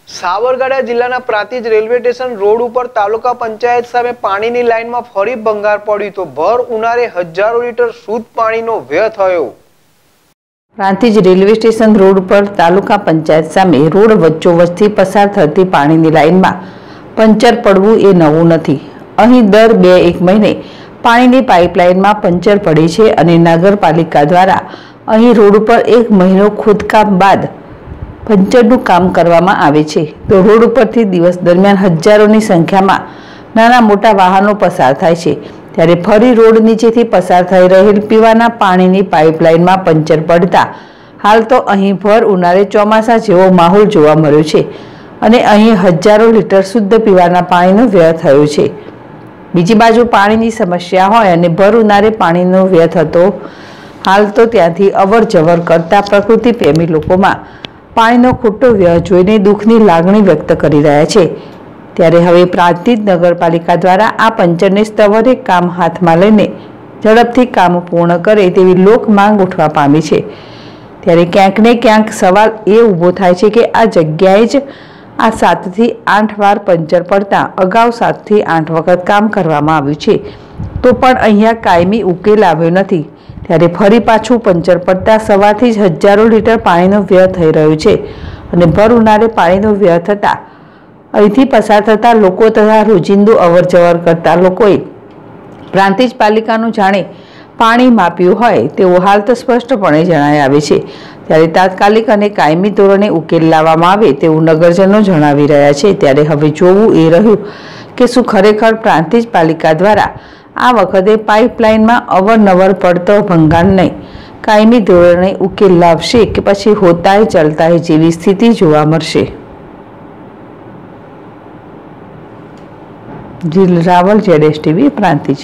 સાબરકાંઠા જિલ્લાના Prantij railway station road ઉપર તાલુકા પંચાયત સામે પાણીની લાઇનમાં ફરી ભંગાર પડ્યું તો ભર ઉનાળે હજારો લીટર શુદ્ધ પાણીનો વ્યય થયો। પ્રાંતિજ રેલવે સ્ટેશન રોડ પર તાલુકા પંચાયત સામે રોડ વચ્ચોવચ્ચથી પસાર થતી પાણીની લાઇનમાં પંચર પડવું એ નવું નથી। અહીં દર 2-1 મહિને પાણીની પાઇપલાઇનમાં પંચર પડે છે અને નગરપાલિકા દ્વારા અહીં રોડ પર 1 મહિનો ખોદકામ બાદ પંચરનું કામ કરવામાં આવે છે તો રોડ ઉપરથી દિવસ દરમિયાન હજારોની સંખ્યામાં નાના મોટા વાહનો પસાર થાય છે। ત્યારે ફરી રોડ નીચેથી પસાર થઈ રહેલ પીવાના પાણીની પાઇપલાઇનમાં પંચર પડતા હાલ તો અહીં ભર ઉનાળે ચોમાસા જેવો માહોલ જોવા મળ્યો છે અને અહીં હજારો લીટર શુદ્ધ પીવાના પાણીનો વ્યય થયો છે। બીજી બાજુ પાણીની સમસ્યા હોય અને ભર ઉનાળે પાણીનો વ્યય થતો હાલ તો ત્યાંથી અવર જવર કરતા પ્રકૃતિ પ્રેમી લોકોમાં પાણીનો ખોટો વ્યય જોઈને દુઃખની લાગણી વ્યક્ત કરી રહ્યા છે। ત્યારે હવે પ્રાંતિજ નગરપાલિકા દ્વારા આ પંચરને સ્થવરે કામ હાથમાં લઈને ઝડપથી કામ પૂર્ણ કરે તેવી લોક માંગ ઉઠવા પામી છે। ત્યારે ક્યાંક ને ક્યાંક સવાલ એ ઊભો થાય છે કે આ જગ્યાએ જ આ 7 થી 8 વાર પંચર પડતા અગાઉ 7 થી 8 વખત કામ કરવામાં આવ્યું છે તો પણ અહીંયા કાયમી ઉકેલ આવ્યો નથી। ત્યારે ફરી પાછું પંચર પડતા સવારથી જ હજારો લીટર પાણીનો વ્યય થઈ રહ્યો છે અને ભર ઉનાળે પાણીનો વ્યય થતા અહીંથી પસાર થતા લોકો તથા રોજિંદુ અવરજવર કરતા લોકોએ પ્રાંતિજ પાલિકાનું જાણે પાણી માપ્યું હોય તેવું હાલ તો સ્પષ્ટપણે જણાઈ આવે છે। ત્યારે તાત્કાલિક અને કાયમી ધોરણે ઉકેલ લાવવામાં આવે તેવું નગરજનો જણાવી રહ્યા છે। ત્યારે હવે જોવું એ રહ્યું કે શું ખરેખર પ્રાંતિજ પાલિકા દ્વારા આ વખતે પાઇપલાઇનમાં અવરનવર પડતો ભંગારને કાયમી ધોરણે ઉકેલ લાવશે કે પછી હોતાય ચલતાય જેવી સ્થિતિ જોવા મળશે। જીલ રાવલ, ZS TV, પ્રાંતિજ।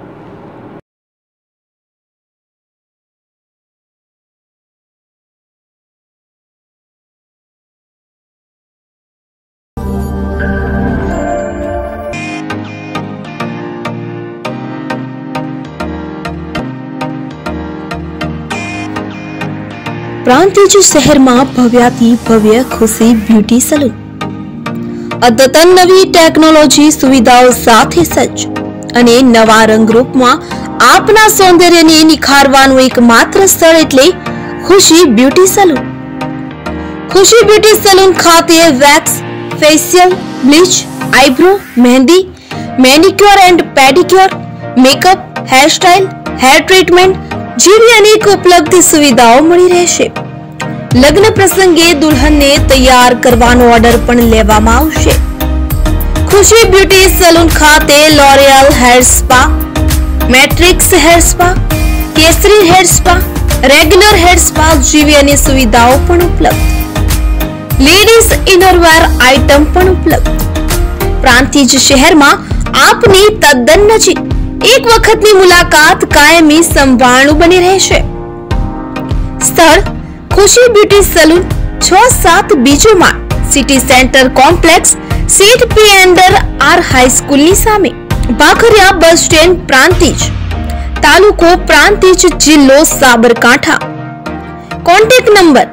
પ્રાંતિજ શહેરમાં ભવ્યાતિ ભવ્ય ખુશી બ્યુટી સલૂન અદ્યતન નવી ટેકનોલોજી સુવિધાઓ સાથે સજ્જ અને નવા રંગરૂપમાં આપના સૌંદર્યને નિખારવાનું એકમાત્ર સ્થળ એટલે Khushi beauty salon. Khushi beauty salon ખાતે wax, facial, bleach, eyebrow, mehndi, manicure and pedicure, makeup, hairstyle, hair treatment જેવી અનેક ઉપલબ્ધ સુવિધાઓ મળી રહેશે। લગ્ન પ્રસંગે દુલ્હનને તૈયાર કરવાનો ઓર્ડર પણ લેવામાં આવશે। ખુશી બ્યુટી સલૂન ખાતે L'Oreal hair spa, Matrix hair spa, Kesari hair spa, regular hair spa જેવી અનેક સુવિધાઓ પણ ઉપલબ્ધ। લેડીઝ ઇનરવેર આઇટમ પણ ઉપલબ્ધ। પ્રાંતિજ શહેરમાં આપની તદ્દન નજીક એક વખતની મુલાકાત કાયમી સંભાળનું બની રહેશે। સ્થળ ખુશી બ્યુટી સલૂન 6-7 બીજો માળ, સિટી સેન્ટર કોમ્પ્લેક્સ, સીટ પી અંડર આર હાઈસ્કૂલની સામે, ભાખરિયા બસ સ્ટેન્ડ, પ્રાંતિજ, તાલુકો પ્રાંતિજ, જિલ્લો સાબરકાંઠા। Contact number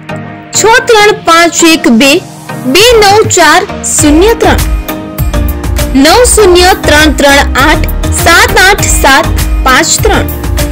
63512 29403 90338 78753।